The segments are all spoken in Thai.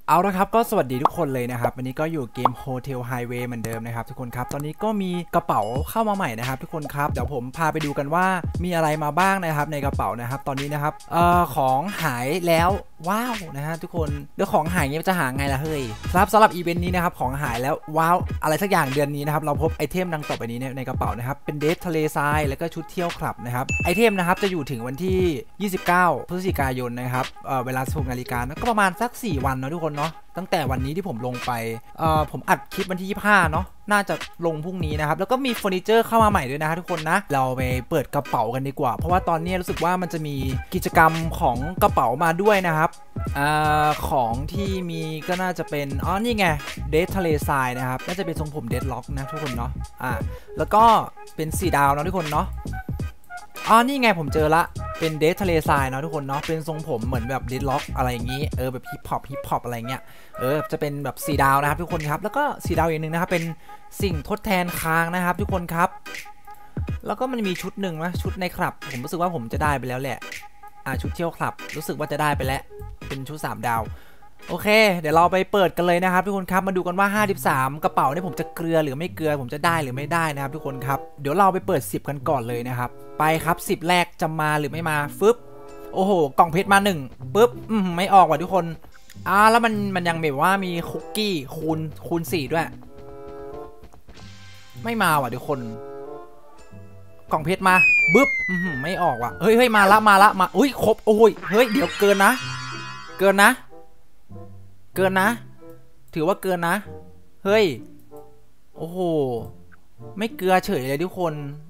เอาละครับก็สวัสดีทุกคนเลยนะครับวันนี้ก็อยู่เกม Hotel Highway เหมือนเดิมนะครับทุกคนครับตอนนี้ก็มีกระเป๋าเข้ามาใหม่นะครับทุกคนครับเดี๋ยวผมพาไปดูกันว่ามีอะไรมาบ้างนะครับในกระเป๋านะครับตอนนี้นะครับของหายแล้วว้าวนะฮะทุกคนเดี๋ยวของหายเงี้ยจะหาไงล่ะเฮ้ยครับสำหรับอีเวนต์นี้นะครับของหายแล้วว้าวอะไรสักอย่างเดือนนี้นะครับเราพบไอเทมดังต่อไปนี้ในกระเป๋านะครับเป็นเดททะเลทรายแล้วก็ชุดเที่ยวคลับนะครับไอเทมนะครับจะอยู่ถึงวันที่29 พฤศจิกายนนะครับเวลา 16 นาฬิกาก็ประมาณสัก4 วันเนาะทุกคนเนาะตั้งแต่วันนี้ที่ผมลงไปผมอัดคลิปวันที่25เนาะน่าจะลงพรุ่งนี้นะครับแล้วก็มีเฟอร์นิเจอร์เข้ามาใหม่ด้วยนะทุกคนนะเราไปเปิดกระเป๋ากันดีกว่าเพราะว่าตอนนี้รู้สึกว่ามันจะมีกิจกรรมของกระเป๋ามาด้วยนะครับของที่มีก็น่าจะเป็นนี่ไงเดททะเลทรายนะครับน่าจะเป็นทรงผมเดดล็อกนะทุกคนเนาะแล้วก็เป็น4 ดาวเนาะทุกคนเนาะนี่ไงผมเจอละเป็นเดททะเลทรายเนาะทุกคนเนาะเป็นทรงผมเหมือนแบบเดดล็อกอะไรอย่างนี้แบบฮิปฮอปอะไรเงี้ยจะเป็นแบบ4 ดาวนะครับทุกคนครับแล้วก็4 ดาวอย่างหนึ่งนะครับเป็นสิ่งทดแทนคางนะครับทุกคนครับแล้วก็มันมีชุดหนึ่งนะชุดในคลับผมรู้สึกว่าผมจะได้ไปแล้วแหละชุดเที่ยวคลับรู้สึกว่าจะได้ไปแล้วเป็นชุด3 ดาวโอเคเดี๋ยวเราไปเปิดกันเลยนะครับทุกคนครับมาดูกันว่า53กระเป๋าเนี่ยผมจะเกลือหรือไม่เกลือผมจะได้หรือไม่ได้นะครับทุกคนครับเดี๋ยวเราไปเปิด10กันก่อนเลยนะครับไปครับ10แรกจะมาหรือไม่มาฟึบโอ้โหกล่องเพชรมา1ปึ๊บไม่ออกว่ะทุกคนแล้วมันยังแบบว่ามีคุกกี้คูณ4ด้วยไม่มาว่ะทุกคนกล่องเพชรมาบึ๊บไม่ออกว่ะเฮ้ยมาละอุ้ยครบโอ้ยเฮ้ยเดี๋ยวเกินนะถือว่าเกินนะเฮ้ยโอ้โหไม่เกลือเฉยเลยทุกคน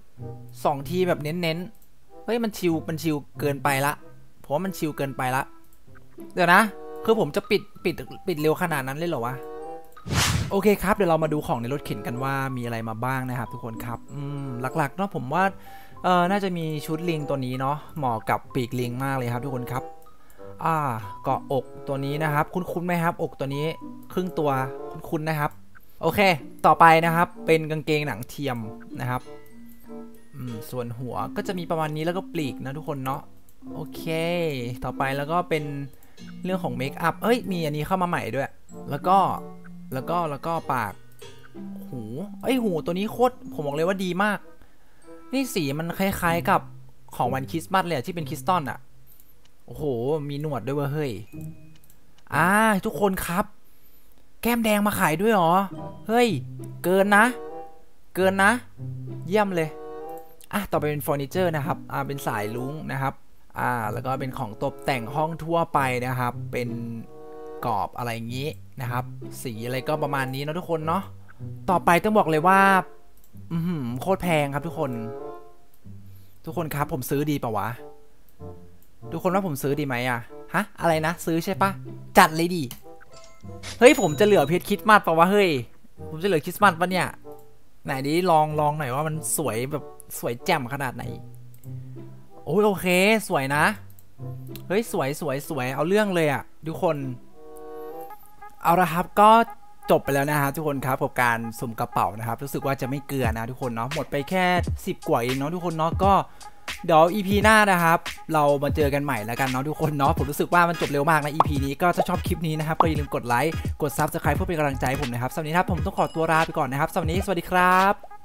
2 ทีแบบเน้นเฮ้ยมันชิวเกินไปละผมว่ามันชิวเกินไปละเดี๋ยวนะคือผมจะปิดเร็วขนาดนั้นเลยเหรอวะโอเคครับเดี๋ยวเรามาดูของในรถเข็นกันว่ามีอะไรมาบ้างนะครับทุกคนครับหลักๆเนาะผมว่าน่าจะมีชุดลิงตัวนี้เนาะเหมาะกับปีกลิงมากเลยครับทุกคนครับเกาะอกตัวนี้นะครับคุ้นไหมครับอกตัวนี้ครึ่งตัวคุ้นนะครับโอเคต่อไปนะครับเป็นกางเกงหนังเทียมนะครับส่วนหัวก็จะมีประมาณนี้แล้วก็ปลีกนะทุกคนเนาะโอเคต่อไปแล้วก็เป็นเรื่องของเมคอัพมีอันนี้เข้ามาใหม่ด้วยแล้วก็ปากหูตัวนี้โคตรผมบอกเลยว่าดีมากนี่สีมันคล้ายๆกับของวันคริสต์มาสเลยที่เป็นคริสตัลอะโอ้โหมีหนวดด้วยเว้ยเฮ้ยทุกคนครับแก้มแดงมาขายด้วยหรอเฮ้ยเกินนะเยี่ยมเลยต่อไปเป็นเฟอร์นิเจอร์นะครับเป็นสายลุ้งนะครับแล้วก็เป็นของตกแต่งห้องทั่วไปนะครับเป็นกรอบอะไรอย่างนี้นะครับสีอะไรก็ประมาณนี้นะทุกคนเนาะต่อไปต้องบอกเลยว่าโคตรแพงครับทุกคนครับผมซื้อดีป่าวะทุกคนว่าผมซื้อดีไหมอะไรนะซื้อใช่ปะจัดเลยดิเฮ้ยผมจะเหลือเพชรคริสต์มาสป่าวะเฮ้ยผมจะเหลือคริสต์มาสปะเนี่ยไหนดิลองหน่อยว่ามันสวยแบบสวยแจ่มขนาดไหนโอ้ยโอเคสวยนะเฮ้ยสวยเอาเรื่องเลยทุกคนเอาละครับก็จบไปแล้วนะฮะทุกคนครับกับการสุ่มกระเป๋านะครับรู้สึกว่าจะไม่เกลือนะทุกคนเนาะหมดไปแค่10 กว่าเองเนาะทุกคนเนาะก็เดี๋ยว EP หน้านะครับเรามาเจอกันใหม่แล้วกันเนาะทุกคนเนาะผมรู้สึกว่ามันจบเร็วมากนะ EP นี้ก็ถ้าชอบคลิปนี้นะครับก็อย่าลืมกดไลค์กด Subscribe เพื่อเป็นกำลังใจผมนะครับสำหรับนี้ครับผมต้องขอตัวลาไปก่อนนะครับสำหรับนี้สวัสดีครับ